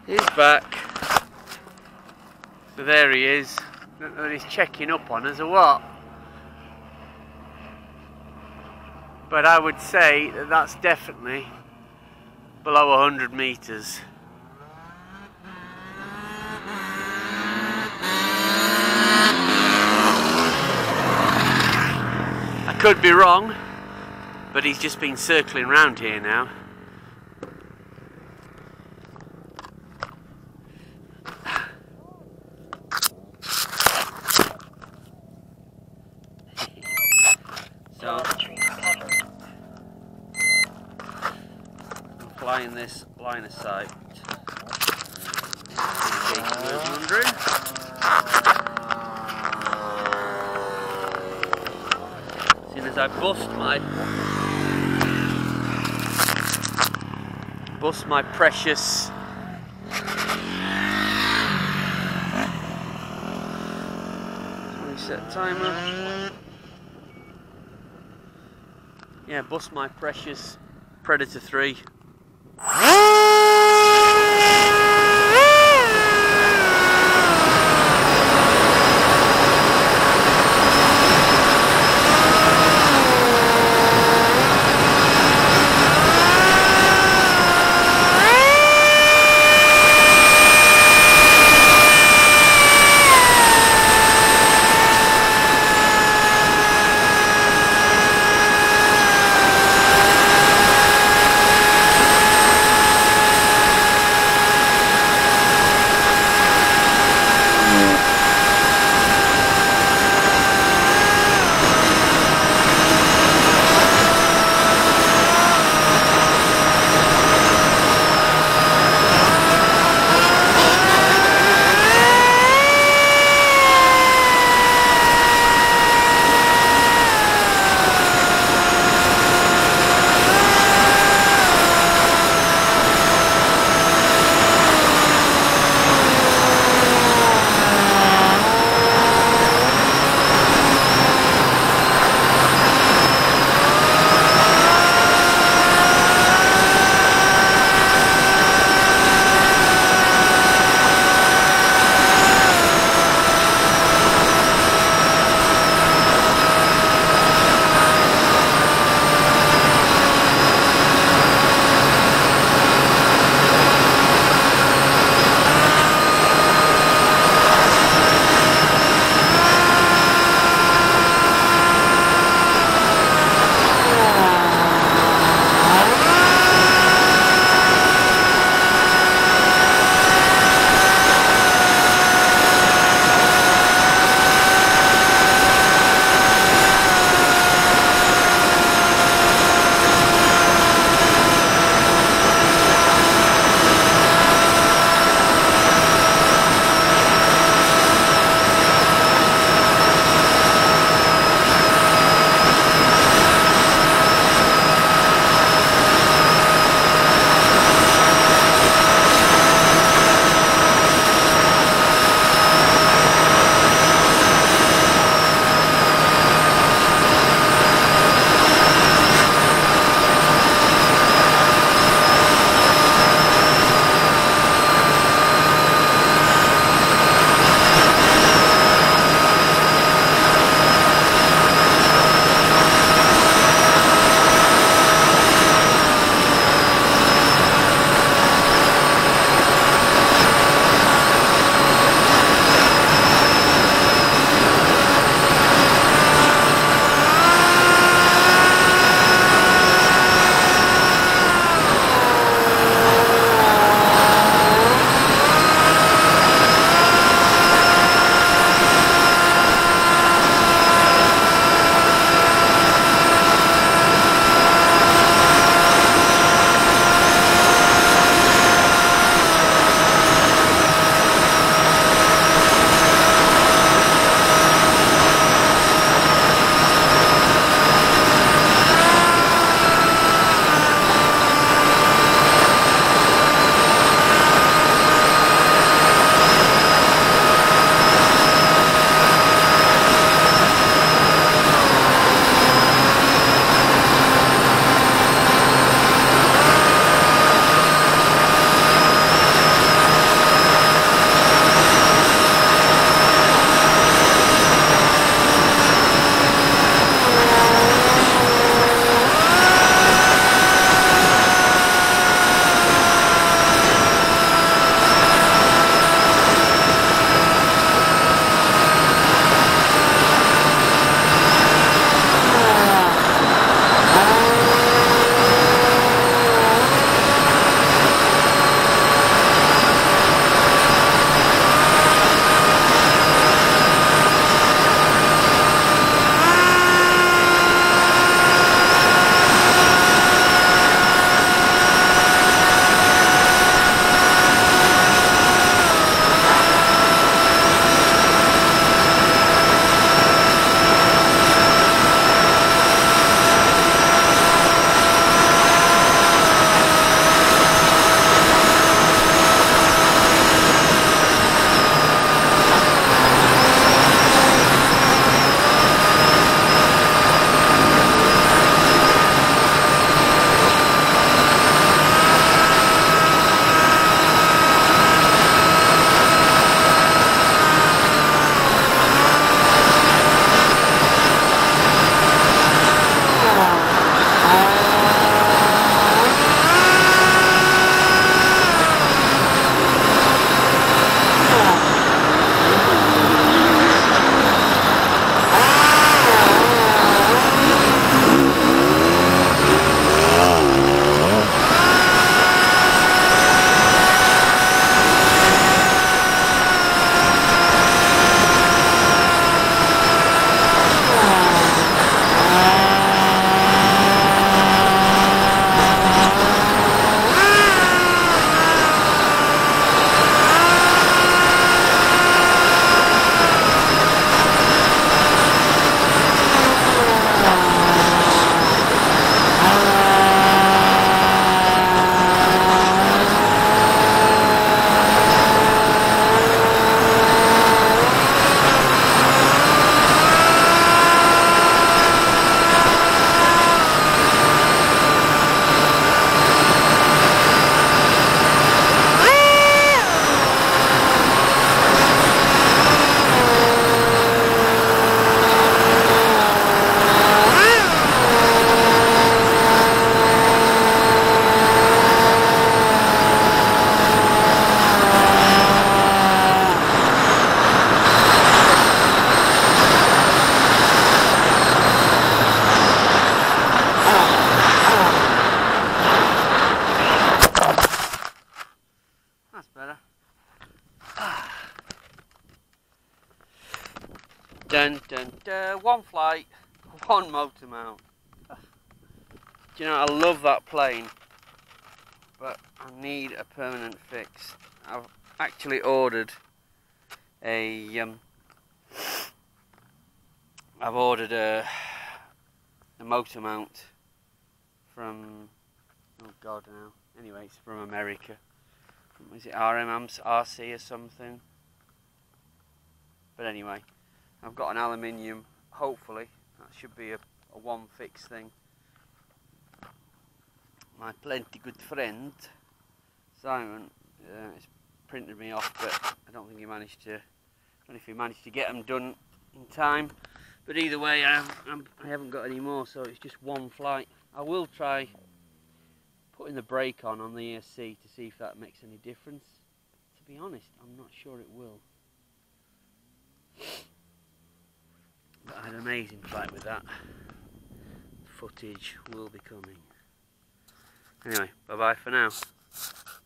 He's back. So there he is. Don't know whether he's checking up on us or what. But I would say that that's definitely below 100 meters. I could be wrong, but he's just been circling around here now. So I'm flying this line of sight. As soon as I bust my precious reset timer. Yeah, bust my precious Predator 3. dun dun dun. One flight, one motor mount. Do you know, I love that plane, but I need a permanent fix. I've actually ordered a motor mount from, oh god now, anyway it's from America. Is it RC or something? But anyway, I've got an aluminium, hopefully, that should be a one fix thing. My plenty good friend, Simon, has printed me off, but I don't think he managed to, I don't know if he managed to get them done in time. But either way, I haven't got any more, so it's just one flight. I will try putting the brake on the ESC to see if that makes any difference. To be honest, I'm not sure it will. But I had an amazing flight with that. Footage will be coming. Anyway, bye bye for now.